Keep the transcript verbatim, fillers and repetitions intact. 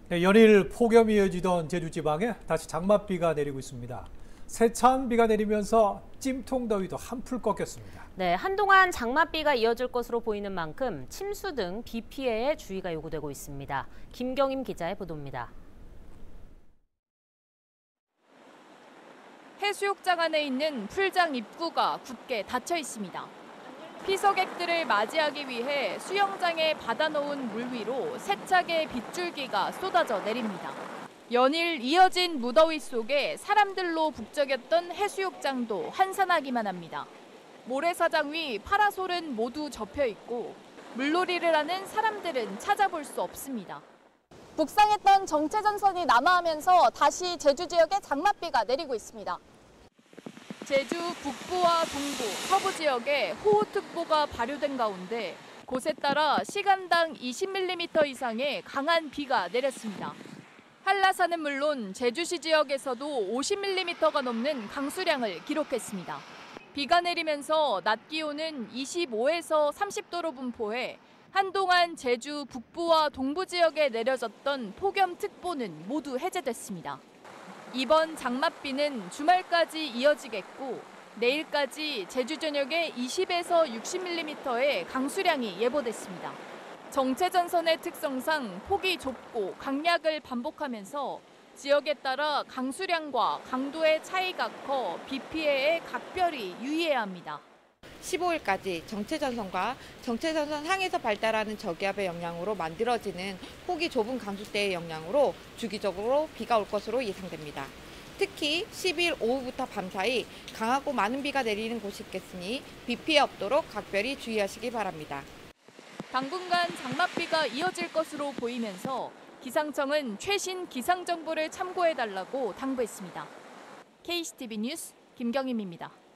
네, 연일 폭염이 이어지던 제주 지방에 다시 장맛비가 내리고 있습니다. 세찬 비가 내리면서 찜통더위도 한풀 꺾였습니다. 네, 한동안 장맛비가 이어질 것으로 보이는 만큼 침수 등 비 피해에 주의가 요구되고 있습니다. 김경임 기자의 보도입니다. 해수욕장 안에 있는 풀장 입구가 굳게 닫혀 있습니다. 피서객들을 맞이하기 위해 수영장에 받아놓은 물 위로 세차게 빗줄기가 쏟아져 내립니다. 연일 이어진 무더위 속에 사람들로 북적였던 해수욕장도 한산하기만 합니다. 모래사장 위 파라솔은 모두 접혀 있고 물놀이를 하는 사람들은 찾아볼 수 없습니다. 북상했던 정체전선이 남하하면서 다시 제주 지역에 장맛비가 내리고 있습니다. 제주 북부와 동부, 서부 지역에 호우특보가 발효된 가운데 곳에 따라 시간당 이십 밀리미터 이상의 강한 비가 내렸습니다. 한라산은 물론 제주시 지역에서도 오십 밀리미터가 넘는 강수량을 기록했습니다. 비가 내리면서 낮 기온은 이십오에서 삼십 도로 분포해 한동안 제주 북부와 동부 지역에 내려졌던 폭염특보는 모두 해제됐습니다. 이번 장맛비는 주말까지 이어지겠고 내일까지 제주 전역에 이십에서 육십 밀리미터의 강수량이 예보됐습니다. 정체전선의 특성상 폭이 좁고 강약을 반복하면서 지역에 따라 강수량과 강도의 차이가 커 비 피해에 각별히 유의해야 합니다. 십오일까지 정체전선과 정체전선 상에서 발달하는 저기압의 영향으로 만들어지는 폭이 좁은 강수대의 영향으로 주기적으로 비가 올 것으로 예상됩니다. 특히 십일 오후부터 밤사이 강하고 많은 비가 내리는 곳이 있겠으니 비 피해 없도록 각별히 주의하시기 바랍니다. 당분간 장맛비가 이어질 것으로 보이면서 기상청은 최신 기상정보를 참고해달라고 당부했습니다. 케이씨티비 뉴스 김경임입니다.